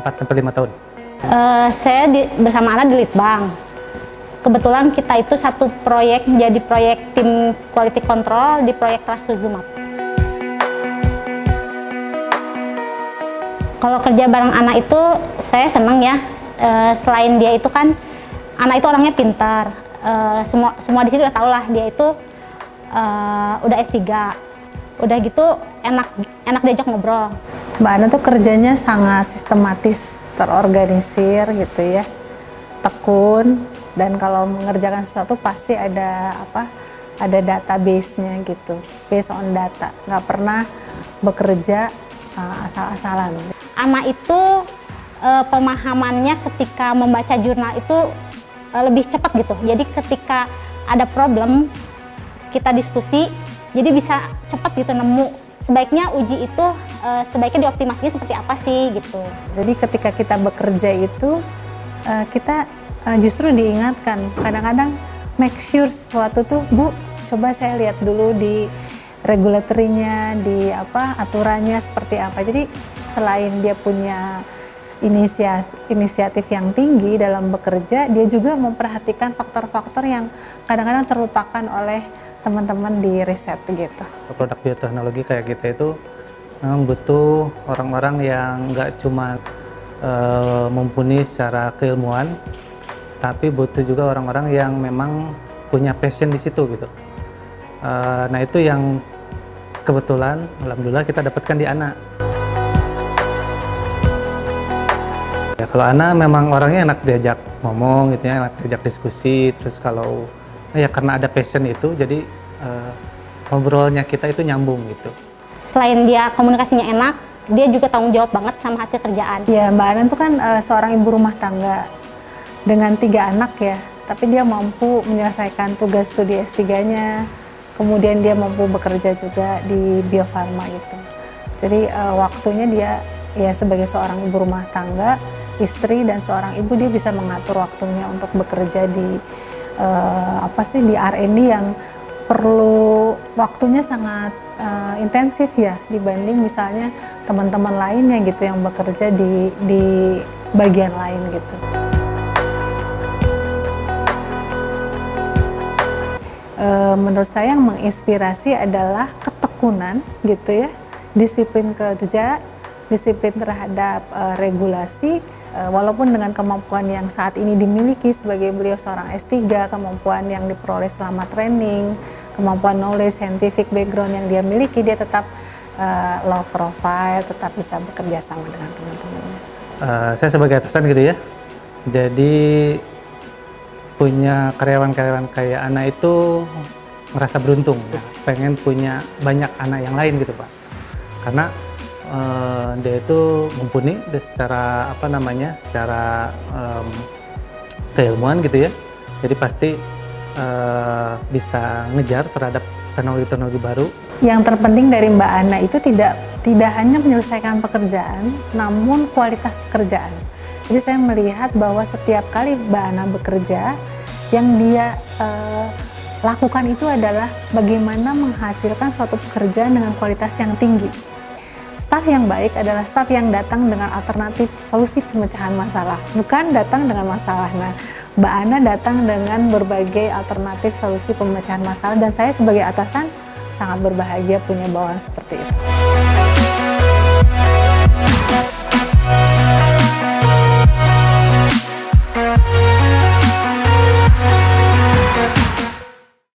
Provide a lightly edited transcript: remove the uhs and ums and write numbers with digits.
4-5 tahun. Saya bersama Ana di Litbang. Kebetulan kita itu satu proyek, jadi proyek tim quality control di proyek Trastuzumab. Kalau kerja bareng Ana itu saya seneng ya. Selain dia itu kan, Ana itu orangnya pintar. Semua di sini udah tau lah dia itu udah S3. Udah gitu enak diajak ngobrol. Mbak Ana tuh kerjanya sangat sistematis, terorganisir gitu ya, tekun, dan kalau mengerjakan sesuatu pasti ada database-nya gitu, based on data, nggak pernah bekerja asal-asalan. Ana itu pemahamannya ketika membaca jurnal itu lebih cepat gitu, jadi ketika ada problem kita diskusi, jadi bisa cepat gitu nemu. Sebaiknya uji itu sebaiknya dioptimasinya seperti apa sih gitu. Jadi ketika kita bekerja itu kita justru diingatkan, kadang-kadang make sure sesuatu tuh, Bu, coba saya lihat dulu di regulatory-nya, di aturannya seperti apa. Jadi selain dia punya inisiatif yang tinggi dalam bekerja, dia juga memperhatikan faktor-faktor yang kadang-kadang terlupakan oleh teman-teman di riset gitu. Produk bioteknologi kayak kita itu memang butuh orang-orang yang nggak cuma mumpuni secara keilmuan, tapi butuh juga orang-orang yang memang punya passion di situ gitu. Nah itu yang kebetulan, alhamdulillah kita dapatkan di Ana. Ya, kalau Ana memang orangnya enak diajak ngomong gitu ya, enak diajak diskusi, terus kalau ya karena ada passion itu, jadi ngobrolnya kita itu nyambung gitu. Selain dia komunikasinya enak, dia juga tanggung jawab banget sama hasil kerjaan. Ya, Mbak Ana itu kan seorang ibu rumah tangga dengan 3 anak ya, tapi dia mampu menyelesaikan tugas studi S3-nya, kemudian dia mampu bekerja juga di Bio Farma gitu. Jadi waktunya dia ya sebagai seorang ibu rumah tangga, istri dan seorang ibu, dia bisa mengatur waktunya untuk bekerja di di R&D yang perlu waktunya sangat intensif ya, dibanding misalnya teman-teman lainnya gitu yang bekerja di bagian lain gitu. Menurut saya yang menginspirasi adalah ketekunan gitu ya, disiplin kerja, disiplin terhadap regulasi. Walaupun dengan kemampuan yang saat ini dimiliki sebagai beliau seorang S3, kemampuan yang diperoleh selama training, kemampuan knowledge, scientific background yang dia miliki, dia tetap low profile, tetap bisa bekerja sama dengan teman-temannya. Saya sebagai atasan gitu ya, jadi punya karyawan-karyawan kayak Ana itu merasa beruntung, ya. Pengen punya banyak anak yang lain gitu Pak, karena dia itu mumpuni secara secara keilmuan gitu ya, jadi pasti bisa ngejar terhadap teknologi-teknologi baru. Yang terpenting dari Mbak Ana itu tidak hanya menyelesaikan pekerjaan, namun kualitas pekerjaan. Jadi saya melihat bahwa setiap kali Mbak Ana bekerja, yang dia lakukan itu adalah bagaimana menghasilkan suatu pekerjaan dengan kualitas yang tinggi. Staf yang baik adalah staf yang datang dengan alternatif solusi pemecahan masalah, bukan datang dengan masalah. Nah, Mbak Ana datang dengan berbagai alternatif solusi pemecahan masalah, dan saya sebagai atasan sangat berbahagia punya bawahan seperti itu.